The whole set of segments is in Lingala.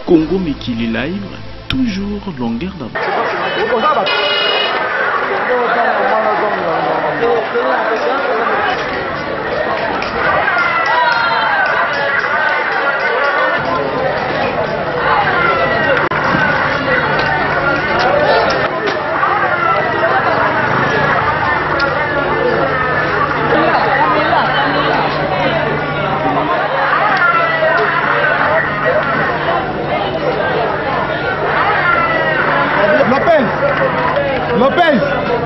Congo Mikili Live, toujours longueur d'avance. Lopez.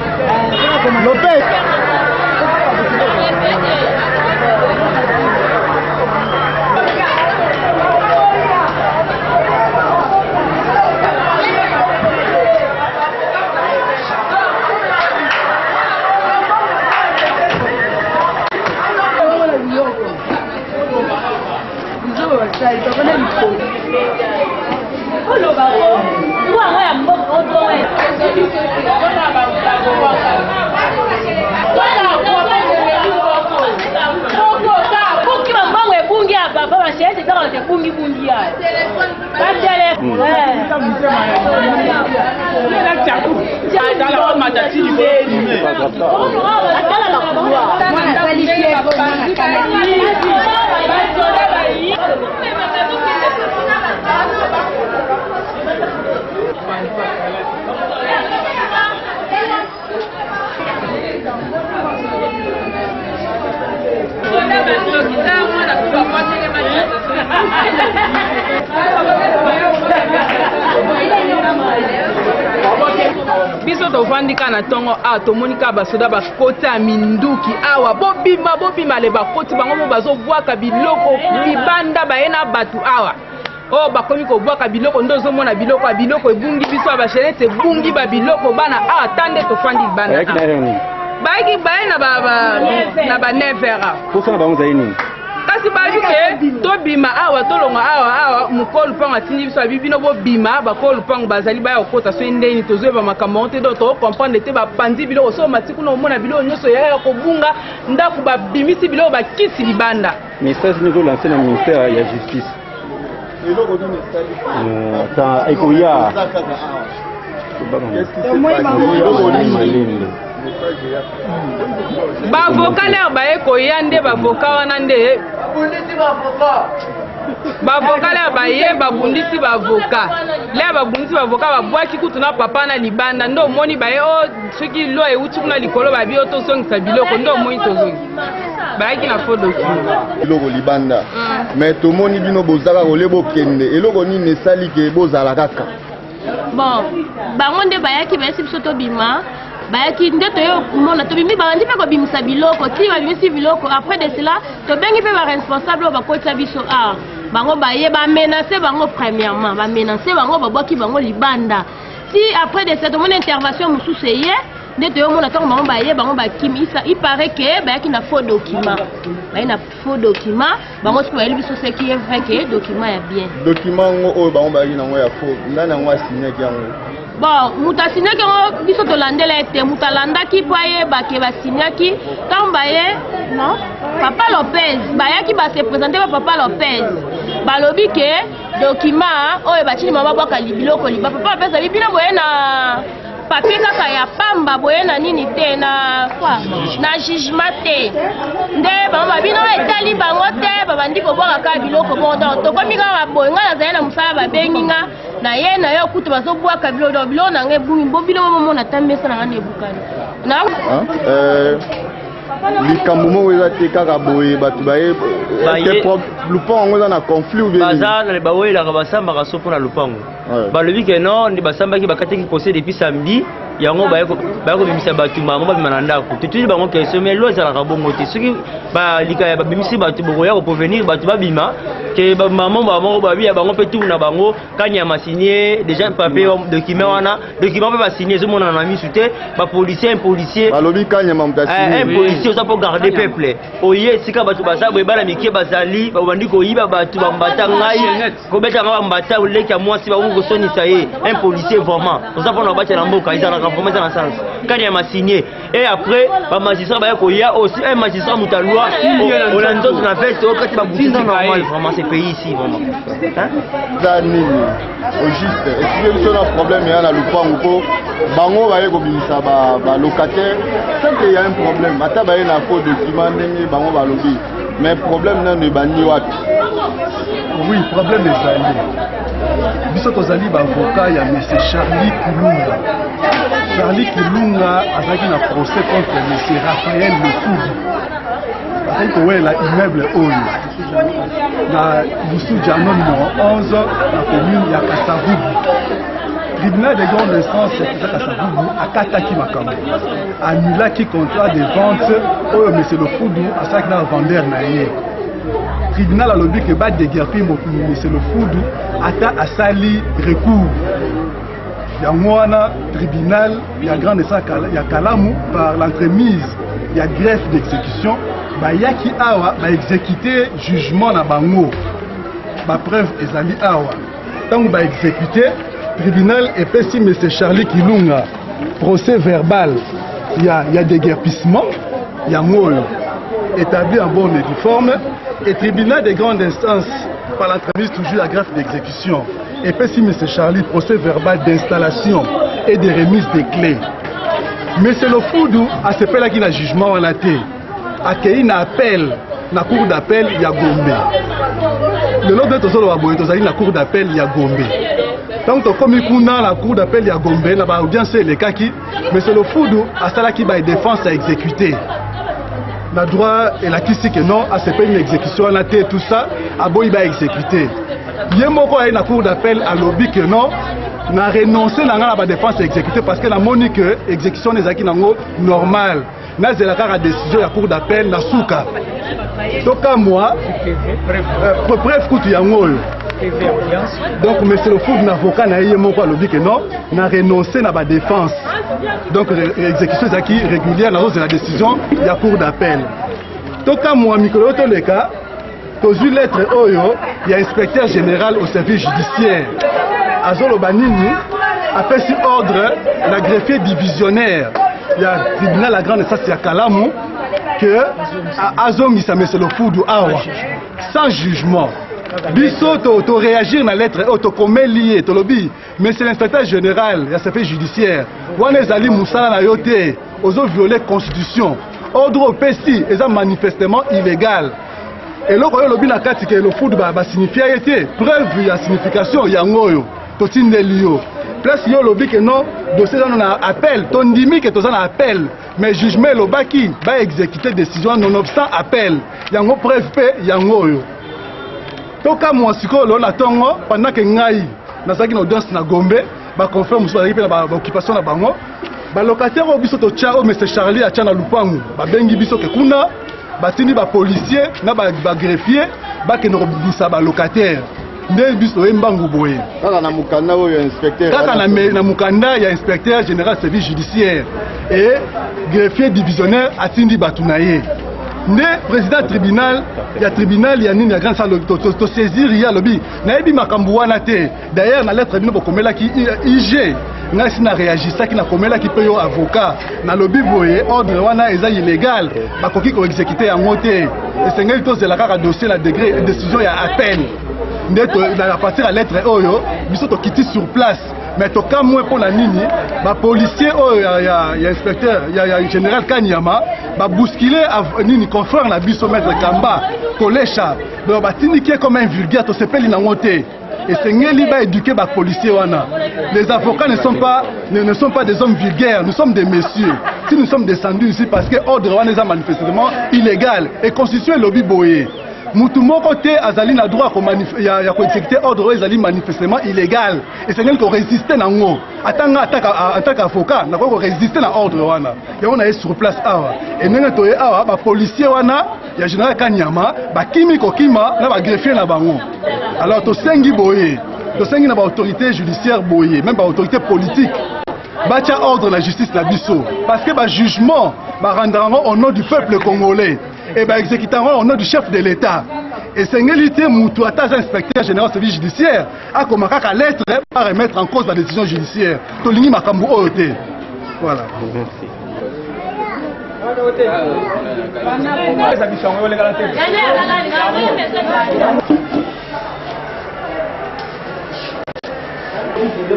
biso tovandika na ntongo awa tomonika basoda bakoti ya minduki awa bobima le bakoti bango mo bazobwaka biloko libanda baye na bato awa oyo bakomi kobwaka biloko nde ozomona biloko ya biloko ebungi biso ya bashenete ebungi babiloko bana awa ta nde tofandi libanda bayaki baye na ba 9h kasi babi ke tobima awa tolonga awa mukolo pango atindi biso abi bino bobima bakolo pango bazali baya okota so ndeni tozoyeba makambo te do to comprendre te bapandi biloko so matiku na omona biloko nyonso ya kobunga ndako babimisi biloko bakisi libanda. Message niveau lancé na ministère ya justice ekoya bavoka lero baye koya nde bavoka wana nde bavoka lero baye babundisi bavoka lero babundisi bavoka babwaki kutu na papa na libanda nde omoni baye o soki lo euti kuna likolo babi o tosongisa biloko nde omoni tozongi bayaki na fo document biloko libanda mais tomoni bino bozala kole bokende eloko nini esali ke bozala kaka bon bango nde bayaki bayesi biso tobima bayaki nde toyo komona tobimi bandi mpe kobimisa biloko ti babimisi biloko après de cela tobengi mpe baresponsable oyo bakotisa biso awa bango baye bamenace bango premièrement bamenace bango babwaki bango libanda si après de cela tomona intervention mosusu eye nde toyomona ntango bango baye bango bakimi il paraît ke bayaki na faux document baye na faux document bango soki bayeli biso seki ye vrai ke document ya bien document yango oyo bango bayaki nango ya faux ndani yango asignaki yango bon mutu asignaki yango biso tolandela ete mutu alandaki mpo ayebake basignaki ntango baye non papa Lopez bayaki base présente ba papa Lopez balobi ke document oyo batini mama bwaka biloko liba papa Lopez abi bino boye na papier kaka ya pamba boye na nini te na jugement te nde bango babino etali bango te babandi kobwaka kaka biloko bongo tokomi kaka boye nga nazali na mosala babengi nga na ye na yo kutu bazobwaka biloko na nga ebungi mbo biloko momona ata mesa na nga nde ebukani likambo moko eza te kaka boye bato baye lupango yango eza na conflit ou bien baza na baoyelaka basambaka so mpo na lupango balobi ke non nde basambaki bakataki conseil depuis samedi yango baya kobimisa bato bango babima na ndako totuli bango question mais lo ezalaka bongo te soki babimisi bato bokoya koprovenir bato babima ke bamama bango babia bango mpe tuna bango kanyama signé déjà papier document wana document mpe basigné ezomonana na misu te bapolicier impolicier balobi kanyama mutasigné impolicier oza mpo garder peuple oye esika bato baza boye bana mike bazali babandi koyiba bato bambata ngai kobetanga bambata oleki ya mwasi bango kosonisa ye impolicier vraiment oza mpona babatya na mboka ezalaka vraiment eza na sens kanyama signé et après bamagistrat baya koya aussi un magistrat mutalwa olandi nzoto na veste okati babutisa normal vraiment c'est pays ici vraiment. Ça nini au juste est-ce que c'est un problème il y a na lupango bango ba yeko bimisa ba locataire c'est qu'il y a un problème ata ba na faux document ndenge bango ba lobi mais problème na ne bani wapi. Oui, problème est allé. Biso tozali ba avocat ya monsieur Charlie Kilunga. Charlie Kilunga azaki na procès contre monsieur Raphaël Lefoudou. Parce que ouais la immeuble oyo na Boussoudja numéro 11 la commune ya Kasavubu. Tribunal de grande instance ya Kasavubu akataki makambo. Annulaki contrat de vente oyo monsieur Lefoudou asaki na vendeur na ye. Tribunal a lobby que bat déguerpi monsieur Lefoudou ata asali recours. Ya mwana tribunal ya grande instance ya Kalamu par l'entremise ya greffe d'exécution ba yaki awa ba exécuter jugement na bango. Ba preuve ezali awa. Tant ba exécuter tribunal epesi monsieur Charlie Kilunga procès verbal ya déguerpissement ya moyo établi en bonne et due forme. Et tribunal de grande instance par l'entremise toujours la greffe d'exécution et puis si M. Charlie procès verbal d'installation et de remise des clés. M. Lefoudou a ce là qui n'a jugement en la tête a qu'il n'a appel na cour d'appel il y a Gombe. Le lot de tous la cour d'appel il y a Gombe. Donc comme il y a la cour d'appel il y a Gombe la audience les cas qui M. Lefoudou a ça là qui va défense à exécuter. La droit et la critique que non, à ce pays une exécution à la tête, tout ça, à boy va exécuter. Il y a beaucoup à la cour d'appel à lobby que non, n'a renoncé à la défense à exécuter parce que la monique exécution des acquis normal. N'a pas la décision de la cour d'appel na souka. Donc à moi, bref, écoute yango. Donc M. Lefoudou l'avocat n'a pas lobby que non, n'a renoncé à la défense. Donc l'exécution des acquis régulière dans la décision de la cour d'appel. Donc à moi, micro dans le cas, toujours lettre Oyo, il y a inspecteur général au service judiciaire. Azolo Banini a fait sur ordre la greffier divisionnaire. Il y a tribunal la grande instance à Kalamu que Azomi sa M. Lefoudou awa sans jugement. Biso to réagir na lettre auto comme lié to lobby mais c'est l'inspecteur général ya service judiciaire wana ezali musala na yote ozo violer constitution ordre pesi eza manifestement illégal et loko yo lobby na kati ke le foot ba signifier été preuve ya signification ya ngoyo to tindeli yo plus yo lobby que non dossier na appel to ndimi que to za na appel mais jugement lobaki ba exécuter décision nonobstant appel yango preuve pe yangoyo. Toka moi sikolo na tongo pendant que ngai nazaki na audience na Gombe ba confirme musu ba ba occupation na bango ba locataire obiso to tia o monsieur Charlie a tia na lupangu ba bengi biso ke kuna ba tini ba policier na ba greffier ba ke no bisa ba locataire nde biso embangu boye kaka na mukanda oyo inspecteur kaka na mukanda ya inspecteur général service judiciaire et greffier divisionnaire atindi batunaye. Ne président tribunal, il y a tribunal, il y a une grande salle de saisir, il y a lobby. Naïbi Makambouana te. D'ailleurs, dans la lettre de Bokomela qui IG, n'a réagi ça qui n'a comela qui paye avocat. Dans le lobby boye, ordre wana est illégal. Bakoki ko exécuté en moté. Et c'est ngel tos de la carte dossier la degré décision ya à peine. À partir de la lettre oyo, biso to quitter sur place. Mais to cas moins pour la nini, ba policier il y a inspecteur, il y a général Kanyama, ba bousculer nini confrère la biso maître Kamba, Kolecha. Donc ba tini qui est comme un vulgaire to s'appelle na monté. Et c'est ngeli ba éduquer ba policier wana. Les avocats ne sont pas des hommes vulgaires, nous sommes des messieurs. Si nous sommes descendus ici parce que ordre wana est manifestement illégal et constitué lobby boyé. Mutu moko te azali na droit ya ko exécuter ordre ezali manifestement illégal et c'est ngel ko résister nango atanga attaque avocat na ko résister na ordre wana ya on est sur place awa et nenge to awa ba policier wana ya général Kanyama ba kimi ko kima na ba greffier na bango alors to sengi boye to sengi na ba autorité judiciaire boye même ba autorité politique batia ordre la justice na biso parce que ba jugement ba rendront au nom du peuple congolais et bah exécuteront au nom du chef de l'État. Et c'est ngélité moutou attache inspecteur général service judiciaire a comme à lettre à remettre en cause la décision judiciaire. Tolini makambu oyote. Voilà. Merci.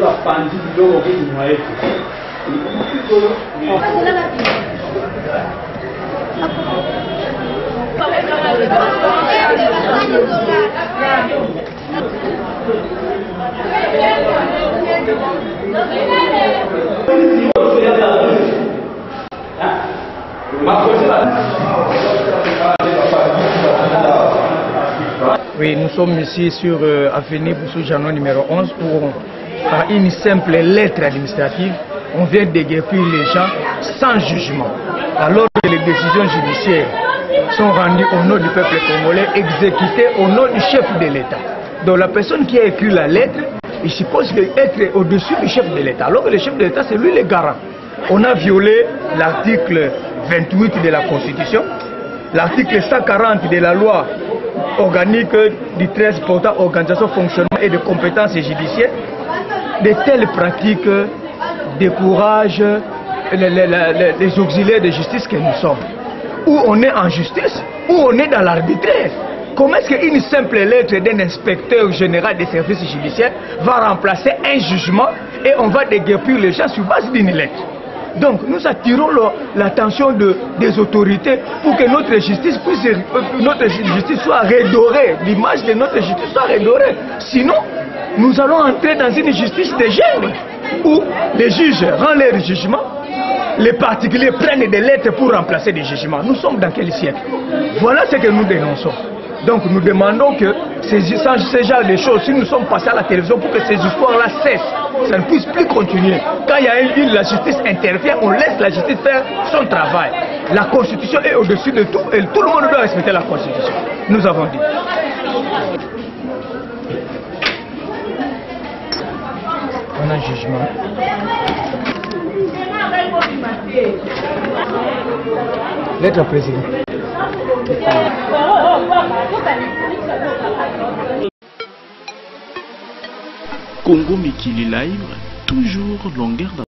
Oui, nous sommes ici sur Avenue Boussou-Janon numéro 11 où, par une simple lettre administrative, on vient déguerpir les gens sans jugement. Alors que les décisions judiciaires sont rendues au nom du peuple congolais, exécutées au nom du chef de l'État. Donc la personne qui a écrit la lettre, il suppose être au-dessus du chef de l'État. Alors que le chef de l'État, c'est lui le garant. On a violé l'article 28 de la Constitution, l'article 140 de la loi organique du 13 portant organisation, fonctionnement et de compétences judiciaires. De telles pratiques découragent les auxiliaires de justice que nous sommes. Où on est en justice, où on est dans l'arbitraire. Comment est-ce qu'une simple lettre d'un inspecteur général des services judiciaires va remplacer un jugement et on va déguerpir les gens sur base d'une lettre? Donc nous attirons l'attention des autorités pour que notre justice soit redorée, l'image de notre justice soit redorée. Sinon, nous allons entrer dans une justice de genre où les juges rendent leur jugement, les particuliers prennent des lettres pour remplacer des jugements. Nous sommes dans quel siècle? Voilà ce que nous dénonçons. Donc nous demandons que ces genres de choses, si nous sommes passés à la télévision pour que ces histoires-là cessent, ça ne puisse plus continuer. Quand il y a la justice intervient, on laisse la justice faire son travail. La Constitution est au-dessus de tout et tout le monde doit respecter la Constitution. Nous avons dit. On a un jugement. Lettre au président. Congo Mikili Live, toujours longueur d'avance.